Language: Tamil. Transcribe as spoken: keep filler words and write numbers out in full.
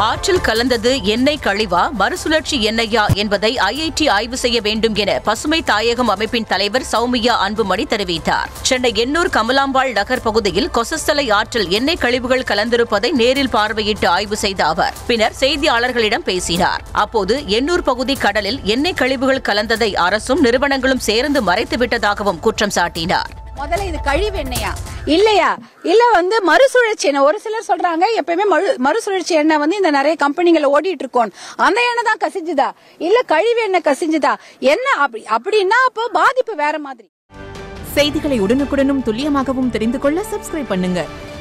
ஆற்றில் கலந்தது எண்ணெய் கழிவா மறுசுழற்சி எண்ணெயா என்பதை ஐஐடி ஆய்வு செய்ய வேண்டும் என பசுமை தாயகம் அமைப்பின் தலைவர் சௌமியா அன்புமணி தெரிவித்தார். சென்னை எண்ணூர் கமலாம்பாள் நகர் பகுதியில் கொசஸ்தலை ஆற்றில் எண்ணெய் கழிவுகள் கலந்திருப்பதை நேரில் பார்வையிட்டு ஆய்வு செய்த அவர் பின்னர் செய்தியாளர்களிடம் பேசினார். அப்போது எண்ணூர் பகுதி கடலில் எண்ணெய் கழிவுகள் கலந்ததை அரசும் நிறுவனங்களும் சேர்ந்து மறைத்துவிட்டதாகவும் குற்றம் சாட்டினார். முதல்ல இது கழிவு எண்ணெயா இல்லையா இல்ல வந்து மறுசுழற்சி எண்ணெய். ஒரு சிலர் சொல்றாங்க எப்பயுமே மறுசுழற்சி எண்ணெய் வந்து இந்த நிறைய கம்பெனிகளை ஓடிட்டு இருக்கோம், அந்த எண்ணெய் தான் கசிஞ்சுதா இல்ல கழிவு எண்ணெய் கசிஞ்சுதா என்ன அப்படி அப்படின்னா அப்போ பாதிப்பு வேற மாதிரி. செய்திகளை உடனுக்குடனும் துல்லியமாகவும் தெரிந்து கொள்ள சப்ஸ்கிரைப் பண்ணுங்க.